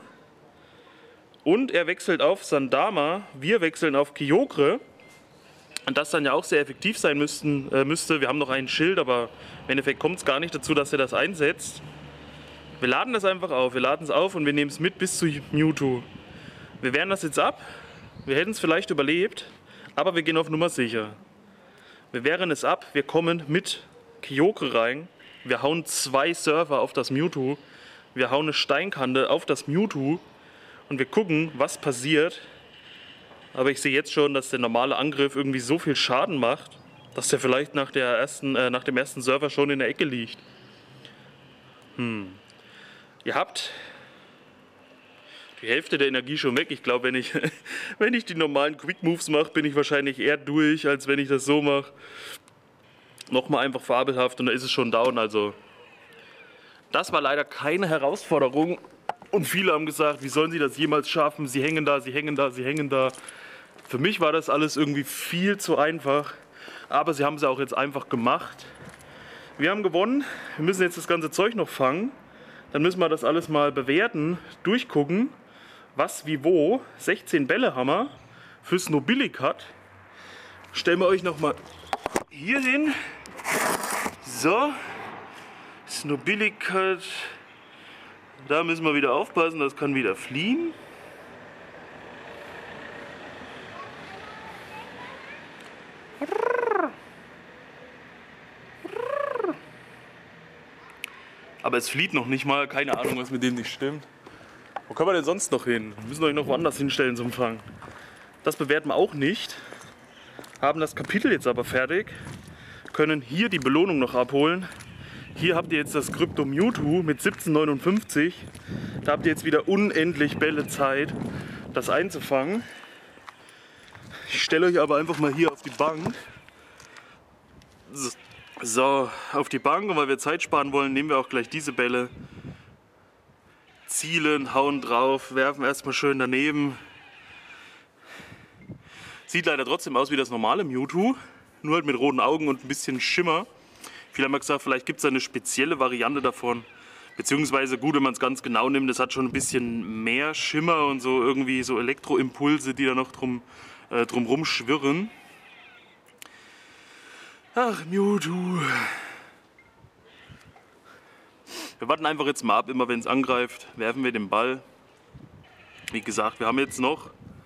Und er wechselt auf Sandama, wir wechseln auf Kyogre. Und das dann ja auch sehr effektiv sein müssten, äh, müsste. Wir haben noch ein Schild, aber im Endeffekt kommt es gar nicht dazu, dass er das einsetzt. Wir laden das einfach auf, wir laden es auf und wir nehmen es mit bis zu Mewtwo. Wir wehren das jetzt ab. Wir hätten es vielleicht überlebt, aber wir gehen auf Nummer sicher. Wir wehren es ab, wir kommen mit Kyogre rein. Wir hauen zwei Surfer auf das Mewtwo. Wir hauen eine Steinkante auf das Mewtwo. Und wir gucken, was passiert. Aber ich sehe jetzt schon, dass der normale Angriff irgendwie so viel Schaden macht, dass der vielleicht nach, der ersten, äh, nach dem ersten Surfer schon in der Ecke liegt. Hm. Ihr habt die Hälfte der Energie schon weg. Ich glaube, wenn ich, wenn ich die normalen Quick Moves mache, bin ich wahrscheinlich eher durch, als wenn ich das so mache. Nochmal einfach fabelhaft und da ist es schon down. Also das war leider keine Herausforderung. Und viele haben gesagt, wie sollen sie das jemals schaffen? Sie hängen da, sie hängen da, sie hängen da. Für mich war das alles irgendwie viel zu einfach. Aber sie haben es auch jetzt einfach gemacht. Wir haben gewonnen. Wir müssen jetzt das ganze Zeug noch fangen. Dann müssen wir das alles mal bewerten, durchgucken. Was, wie, wo. sechzehn Bälle haben wir. Für Snobilikat. Stellen wir euch nochmal hier hin. So. Snobilikat. Da müssen wir wieder aufpassen, das kann wieder fliehen. Aber Aber es flieht noch nicht mal, keine Ahnung, was mit dem nicht stimmt. Wo können wir denn sonst noch hin? Wir müssen euch noch woanders hinstellen zum Fangen. Das bewerten wir auch nicht. Haben das Kapitel jetzt aber fertig. Können hier die Belohnung noch abholen. Hier habt ihr jetzt das Crypto Mewtwo mit siebzehn neunundfünfzig. Da habt ihr jetzt wieder unendlich Bälle Zeit, das einzufangen. Ich stelle euch aber einfach mal hier auf die Bank. So, auf die Bank, und weil wir Zeit sparen wollen, nehmen wir auch gleich diese Bälle. Zielen, hauen drauf, werfen erstmal schön daneben. Sieht leider trotzdem aus wie das normale Mewtwo, nur halt mit roten Augen und ein bisschen Schimmer. Viele haben gesagt, vielleicht gibt es eine spezielle Variante davon. Beziehungsweise, gut, wenn man es ganz genau nimmt, das hat schon ein bisschen mehr Schimmer und so irgendwie so Elektroimpulse, die da noch drum, äh, drum rumschwirren. Ach, Mewtwo. Wir warten einfach jetzt mal ab, immer wenn es angreift, werfen wir den Ball. Wie gesagt, wir haben jetzt noch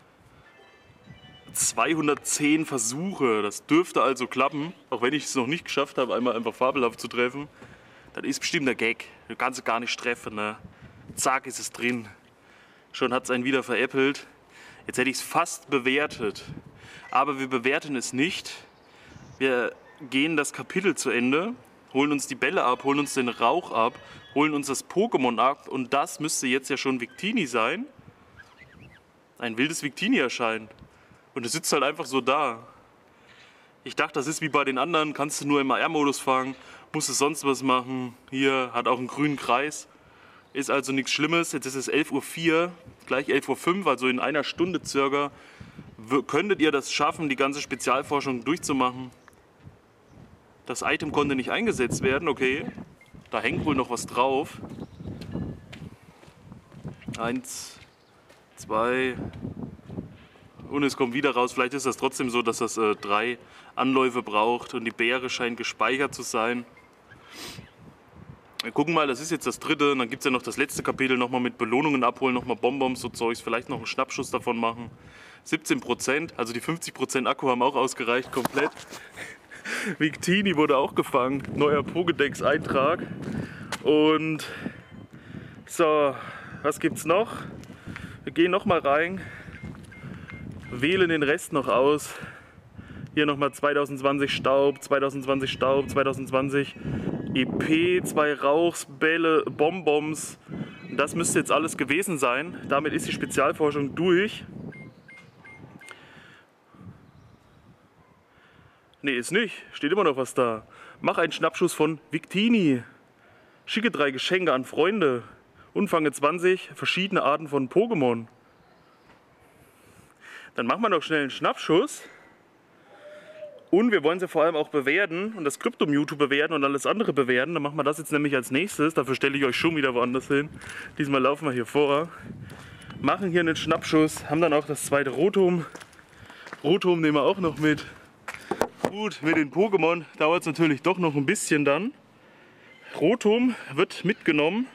zweihundertzehn Versuche. Das dürfte also klappen, auch wenn ich es noch nicht geschafft habe, einmal einfach fabelhaft zu treffen. Das ist bestimmt der Gag. Du kannst es gar nicht treffen, ne? Zack, ist es drin. Schon hat es einen wieder veräppelt. Jetzt hätte ich es fast bewertet. Aber wir bewerten es nicht. Wir gehen das Kapitel zu Ende, holen uns die Bälle ab, holen uns den Rauch ab, holen uns das Pokémon ab. Und das müsste jetzt ja schon Victini sein. Ein wildes Victini erscheint. Und es sitzt halt einfach so da. Ich dachte, das ist wie bei den anderen, kannst du nur im A R-Modus fangen, musst du sonst was machen. Hier hat auch einen grünen Kreis. Ist also nichts Schlimmes. Jetzt ist es elf Uhr vier, gleich elf Uhr fünf, also in einer Stunde circa. Könntet ihr das schaffen, die ganze Spezialforschung durchzumachen? Das Item konnte nicht eingesetzt werden, okay. Da hängt wohl noch was drauf. Eins, zwei... Und es kommt wieder raus, vielleicht ist das trotzdem so, dass das äh, drei Anläufe braucht und die Beere scheint gespeichert zu sein. Wir gucken mal, das ist jetzt das dritte, und dann gibt es ja noch das letzte Kapitel, nochmal mit Belohnungen abholen, nochmal Bonbons, so Zeugs, vielleicht noch einen Schnappschuss davon machen. siebzehn Prozent, also die fünfzig Prozent Akku haben auch ausgereicht, komplett. Victini wurde auch gefangen, neuer Pokédex-Eintrag. Und so, was gibt's noch? Wir gehen nochmal rein. Wählen den Rest noch aus. Hier nochmal zwanzig zwanzig Staub, zwanzig zwanzig Staub, zwanzig zwanzig E P, zwei Rauchsbälle, Bonbons. Das müsste jetzt alles gewesen sein. Damit ist die Spezialforschung durch. Ne, ist nicht. Steht immer noch was da. Mach einen Schnappschuss von Victini. Schicke drei Geschenke an Freunde. Und fange zwanzig verschiedene Arten von Pokémon. Dann machen wir doch schnell einen Schnappschuss. Und wir wollen sie vor allem auch bewerten und das Crypto Mewtwo bewerten und alles andere bewerten. Dann machen wir das jetzt nämlich als nächstes. Dafür stelle ich euch schon wieder woanders hin. Diesmal laufen wir hier vor. Machen hier einen Schnappschuss. Haben dann auch das zweite Rotom. Rotom nehmen wir auch noch mit. Gut, mit den Pokémon dauert es natürlich doch noch ein bisschen dann. Rotom wird mitgenommen.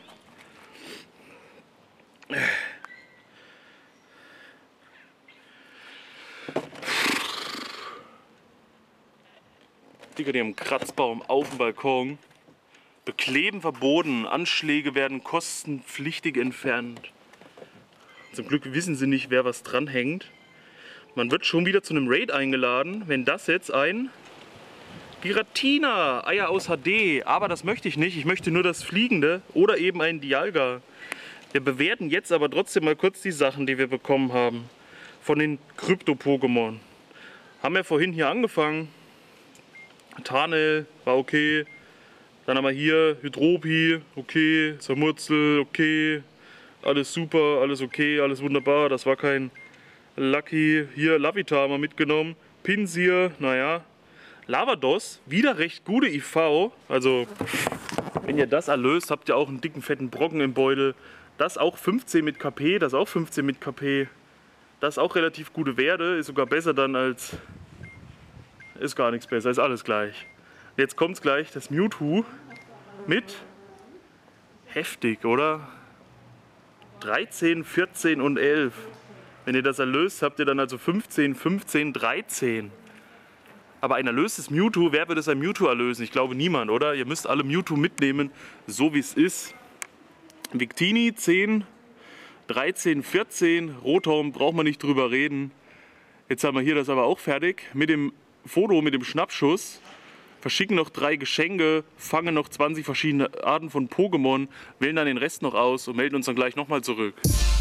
Digga, die haben einen Kratzbaum auf dem Balkon. Bekleben verboten. Anschläge werden kostenpflichtig entfernt. Zum Glück wissen sie nicht, wer was dranhängt. Man wird schon wieder zu einem Raid eingeladen, wenn das jetzt ein Giratina, Eier aus H D. Aber das möchte ich nicht. Ich möchte nur das Fliegende oder eben ein Dialga. Wir bewerten jetzt aber trotzdem mal kurz die Sachen, die wir bekommen haben. Von den Krypto-Pokémon. Haben wir vorhin hier angefangen. Tarnel war okay. Dann haben wir hier Hydropi, okay. Samurzel, okay. Alles super, alles okay, alles wunderbar. Das war kein Lucky. Hier Lavita haben wir mitgenommen. Pinsir, naja. Lavados, wieder recht gute I V. Also, wenn ihr das erlöst, habt ihr auch einen dicken, fetten Brocken im Beutel. Das auch fünfzehn mit K P, das auch fünfzehn mit K P. Das auch relativ gute Werte, ist sogar besser dann als... Ist gar nichts besser, ist alles gleich. Jetzt kommt es gleich, das Mewtwo mit heftig, oder? dreizehn, vierzehn und elf. Wenn ihr das erlöst, habt ihr dann also fünfzehn, fünfzehn, dreizehn. Aber ein erlöstes Mewtwo, wer würde sein Mewtwo erlösen? Ich glaube niemand, oder? Ihr müsst alle Mewtwo mitnehmen, so wie es ist. Victini zehn, dreizehn, vierzehn, Rotom, braucht man nicht drüber reden. Jetzt haben wir hier das aber auch fertig mit dem Foto, mit dem Schnappschuss. Verschicken noch drei Geschenke, fangen noch zwanzig verschiedene Arten von Pokémon, wählen dann den Rest noch aus und melden uns dann gleich nochmal zurück.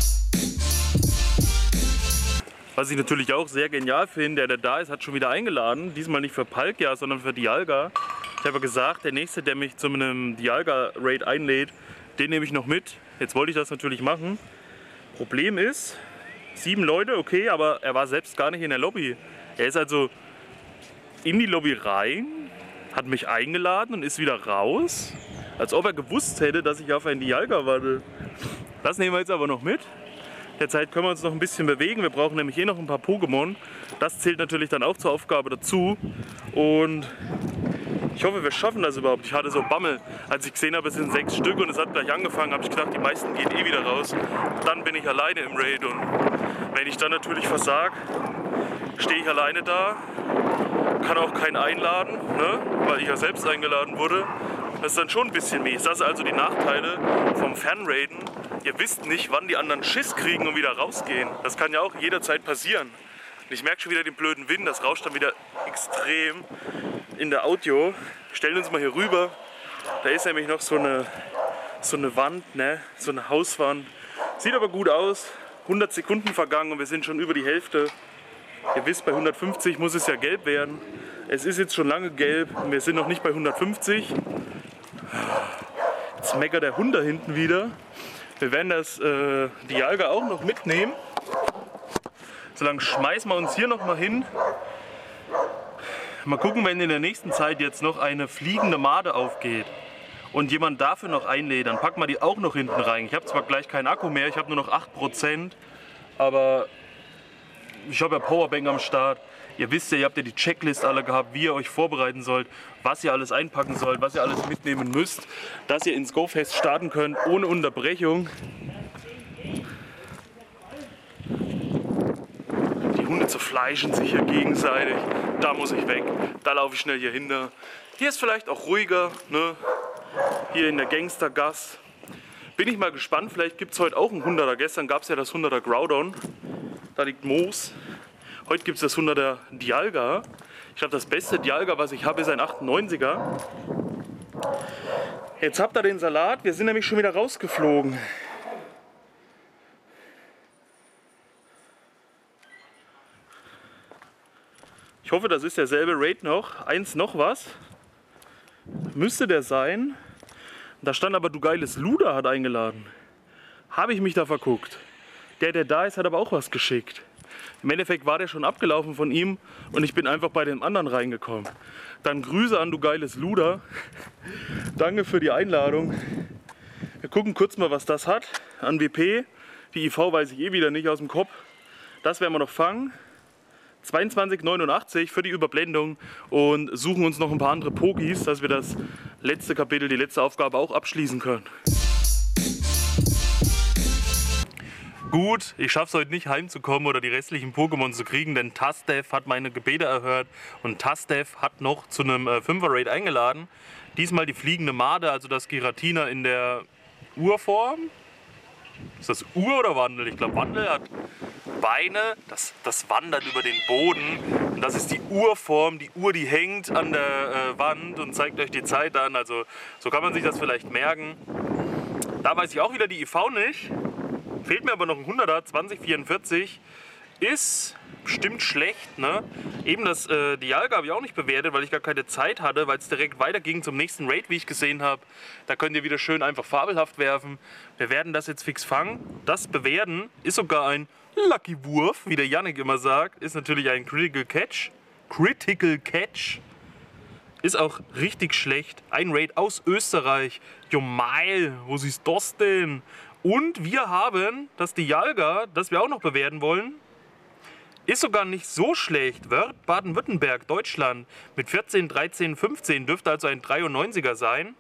Was ich natürlich auch sehr genial finde, der, der da ist, hat schon wieder eingeladen. Diesmal nicht für Palkia, sondern für Dialga. Ich habe gesagt, der nächste, der mich zu einem Dialga-Raid einlädt, den nehme ich noch mit. Jetzt wollte ich das natürlich machen. Problem ist, sieben Leute, okay, aber er war selbst gar nicht in der Lobby. Er ist also in die Lobby rein, hat mich eingeladen und ist wieder raus. Als ob er gewusst hätte, dass ich auf einen Dialga warte. Das nehmen wir jetzt aber noch mit. Derzeit können wir uns noch ein bisschen bewegen. Wir brauchen nämlich eh noch ein paar Pokémon. Das zählt natürlich dann auch zur Aufgabe dazu. Und ich hoffe, wir schaffen das überhaupt. Ich hatte so Bammel, als ich gesehen habe, es sind sechs Stück und es hat gleich angefangen, habe ich gedacht, die meisten gehen eh wieder raus. Dann bin ich alleine im Raid und wenn ich dann natürlich versage, stehe ich alleine da, kann auch keinen einladen, ne? Weil ich ja selbst eingeladen wurde. Das ist dann schon ein bisschen mies. Das sind also die Nachteile vom Fanraiden. Ihr wisst nicht, wann die anderen Schiss kriegen und wieder rausgehen. Das kann ja auch jederzeit passieren. Und ich merke schon wieder den blöden Wind, das rauscht dann wieder extrem in der Audio. Stellen uns mal hier rüber. Da ist nämlich noch so eine, so eine Wand, ne? So eine Hauswand. Sieht aber gut aus. hundert Sekunden vergangen und wir sind schon über die Hälfte. Ihr wisst, bei hundertfünfzig muss es ja gelb werden. Es ist jetzt schon lange gelb und wir sind noch nicht bei hundertfünfzig. Jetzt meckert der Hund da hinten wieder. Wir werden das äh, Dialga auch noch mitnehmen. Solange schmeißen wir uns hier noch mal hin. Mal gucken, wenn in der nächsten Zeit jetzt noch eine fliegende Made aufgeht und jemand dafür noch einlädt, dann packen wir die auch noch hinten rein. Ich habe zwar gleich keinen Akku mehr, ich habe nur noch acht Prozent, aber ich habe ja Powerbank am Start. Ihr wisst ja, ihr habt ja die Checklist alle gehabt, wie ihr euch vorbereiten sollt, was ihr alles einpacken sollt, was ihr alles mitnehmen müsst, dass ihr ins Go-Fest starten könnt ohne Unterbrechung. Die Hunde zerfleischen sich hier gegenseitig. Da muss ich weg. Da laufe ich schnell hier hinter. Hier ist vielleicht auch ruhiger, ne? Hier in der Gangstergasse. Bin ich mal gespannt, vielleicht gibt es heute auch einen hunderter. Gestern gab es ja das hunderter Groudon. Da liegt Moos. Heute gibt es das hunderter Dialga. Ich glaube, das beste Dialga, was ich habe, ist ein achtundneunziger. Jetzt habt ihr den Salat. Wir sind nämlich schon wieder rausgeflogen. Ich hoffe, das ist derselbe Raid noch. Eins noch was. Müsste der sein. Da stand aber, du geiles Luder hat eingeladen. Habe ich mich da verguckt. Der, der da ist, hat aber auch was geschickt. Im Endeffekt war der schon abgelaufen von ihm und ich bin einfach bei dem anderen reingekommen. Dann Grüße an du geiles Luder. Danke für die Einladung. Wir gucken kurz mal, was das hat an W P. Die I V weiß ich eh wieder nicht aus dem Kopf. Das werden wir noch fangen. zweiundzwanzig neunundachtzig für die Überblendung und suchen uns noch ein paar andere Pogis, dass wir das letzte Kapitel, die letzte Aufgabe auch abschließen können. Gut, ich schaffe es heute nicht heimzukommen oder die restlichen Pokémon zu kriegen, denn Tastev hat meine Gebete erhört und Tastev hat noch zu einem äh, Fünfer-Raid eingeladen. Diesmal die fliegende Made, also das Giratina in der Urform. Ist das Ur oder Wandel? Ich glaube Wandel hat Beine, das, das wandert über den Boden und das ist die Urform. Die Uhr, die hängt an der äh, Wand und zeigt euch die Zeit an, also so kann man sich das vielleicht merken. Da weiß ich auch wieder die I V nicht. Fehlt mir aber noch ein hunderter, zwanzig vierundvierzig. Ist bestimmt schlecht, ne? Eben das äh, Dialga habe ich auch nicht bewertet, weil ich gar keine Zeit hatte, weil es direkt weiterging zum nächsten Raid, wie ich gesehen habe. Da könnt ihr wieder schön einfach fabelhaft werfen. Wir werden das jetzt fix fangen. Das bewerten ist sogar ein Lucky Wurf, wie der Yannick immer sagt. Ist natürlich ein Critical Catch. Critical Catch. Ist auch richtig schlecht. Ein Raid aus Österreich. Jo Meil, wo ist das denn? Und wir haben das Dialga, das wir auch noch bewerten wollen. Ist sogar nicht so schlecht. Baden-Württemberg, Deutschland mit vierzehn, dreizehn, fünfzehn dürfte also ein dreiundneunziger sein.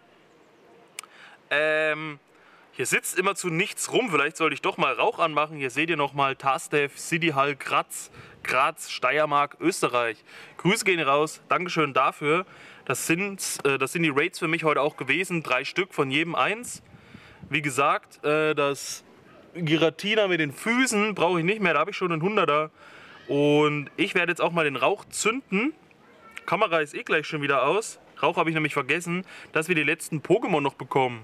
Ähm, hier sitzt immer zu nichts rum. Vielleicht sollte ich doch mal Rauch anmachen. Hier seht ihr nochmal Tastev, City Hall, Kratz. Graz, Steiermark, Österreich. Grüße gehen raus, Dankeschön dafür. Das sind, äh, das sind die Raids für mich heute auch gewesen, drei Stück, von jedem eins. Wie gesagt, äh, das Giratina mit den Füßen brauche ich nicht mehr, da habe ich schon einen Hunderter. Und ich werde jetzt auch mal den Rauch zünden. Kamera ist eh gleich schon wieder aus. Rauch habe ich nämlich vergessen, dass wir die letzten Pokémon noch bekommen.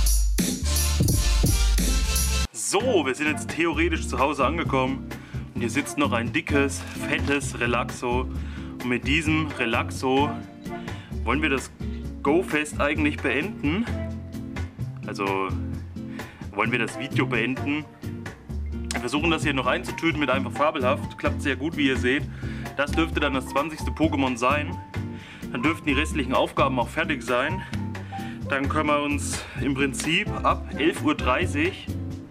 So, wir sind jetzt theoretisch zu Hause angekommen. Und hier sitzt noch ein dickes, fettes Relaxo. Und mit diesem Relaxo wollen wir das Go-Fest eigentlich beenden. Also wollen wir das Video beenden. Wir versuchen das hier noch einzutüten mit einfach fabelhaft. Klappt sehr gut, wie ihr seht. Das dürfte dann das zwanzigste Pokémon sein. Dann dürften die restlichen Aufgaben auch fertig sein. Dann können wir uns im Prinzip ab elf Uhr dreißig...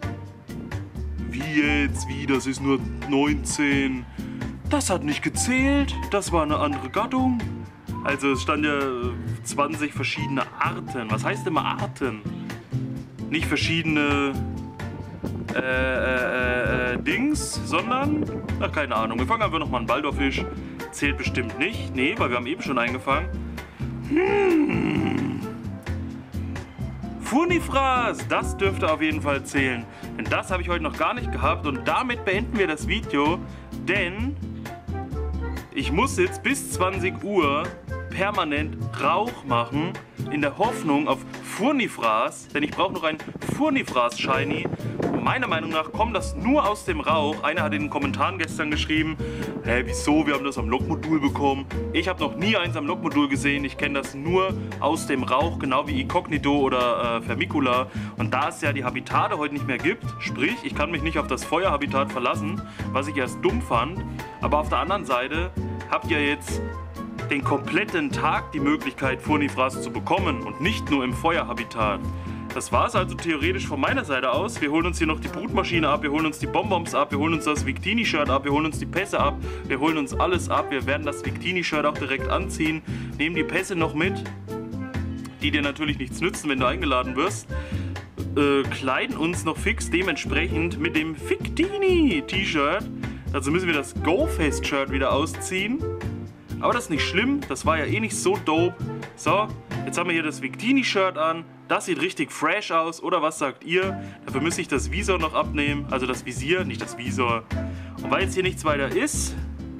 Wie jetzt? Wie? Das ist nur neunzehn. Das hat nicht gezählt. Das war eine andere Gattung. Also es stand ja zwanzig verschiedene Arten. Was heißt immer Arten? Nicht verschiedene äh, äh, äh, Dings, sondern, ach, keine Ahnung. Wir fangen einfach nochmal einen Baldorfisch. Zählt bestimmt nicht. Nee, weil wir haben eben schon eingefangen. Hm. Funifras, das dürfte auf jeden Fall zählen. Denn das habe ich heute noch gar nicht gehabt. Und damit beenden wir das Video. Denn ich muss jetzt bis zwanzig Uhr permanent Rauch machen. In der Hoffnung auf Funifras. Denn ich brauche noch ein Funifras Shiny. Meiner Meinung nach kommt das nur aus dem Rauch. Einer hat in den Kommentaren gestern geschrieben, hä, wieso, wir haben das am Lokmodul bekommen. Ich habe noch nie eins am Lokmodul gesehen. Ich kenne das nur aus dem Rauch, genau wie Incognito oder äh, Vermicula. Und da es ja die Habitate heute nicht mehr gibt, sprich, ich kann mich nicht auf das Feuerhabitat verlassen, was ich erst dumm fand. Aber auf der anderen Seite habt ihr jetzt den kompletten Tag die Möglichkeit, Funifras zu bekommen und nicht nur im Feuerhabitat. Das war es also theoretisch von meiner Seite aus. Wir holen uns hier noch die Brutmaschine ab, wir holen uns die Bonbons ab, wir holen uns das Victini-Shirt ab, wir holen uns die Pässe ab, wir holen uns alles ab. Wir werden das Victini-Shirt auch direkt anziehen, nehmen die Pässe noch mit, die dir natürlich nichts nützen, wenn du eingeladen wirst. Äh, kleiden uns noch fix dementsprechend mit dem Victini-T-Shirt. Also müssen wir das Go-Fest-Shirt wieder ausziehen. Aber das ist nicht schlimm, das war ja eh nicht so dope. So, jetzt haben wir hier das Victini-Shirt an. Das sieht richtig fresh aus, oder was sagt ihr? Dafür müsste ich das Visor noch abnehmen, also das Visier, nicht das Visor. Und weil jetzt hier nichts weiter ist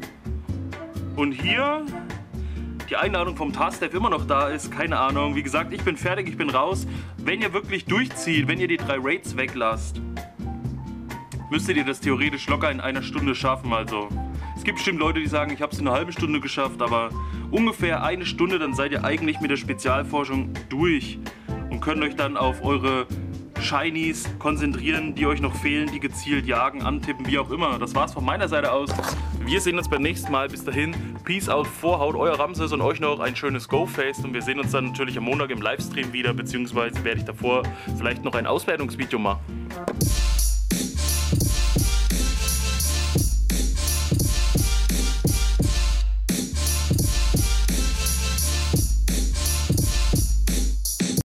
und hier die Einladung vom Taskdev immer noch da ist, keine Ahnung. Wie gesagt, ich bin fertig, ich bin raus. Wenn ihr wirklich durchzieht, wenn ihr die drei Raids weglasst, müsstet ihr das theoretisch locker in einer Stunde schaffen, also. Es gibt bestimmt Leute, die sagen, ich habe es in einer halben Stunde geschafft, aber ungefähr eine Stunde, dann seid ihr eigentlich mit der Spezialforschung durch und könnt euch dann auf eure Shinies konzentrieren, die euch noch fehlen, die gezielt jagen, antippen, wie auch immer. Das war's von meiner Seite aus. Wir sehen uns beim nächsten Mal. Bis dahin, Peace out, Vorhaut, euer Ramses und euch noch ein schönes Go-Fest. Und wir sehen uns dann natürlich am Montag im Livestream wieder, beziehungsweise werde ich davor vielleicht noch ein Auswertungsvideo machen.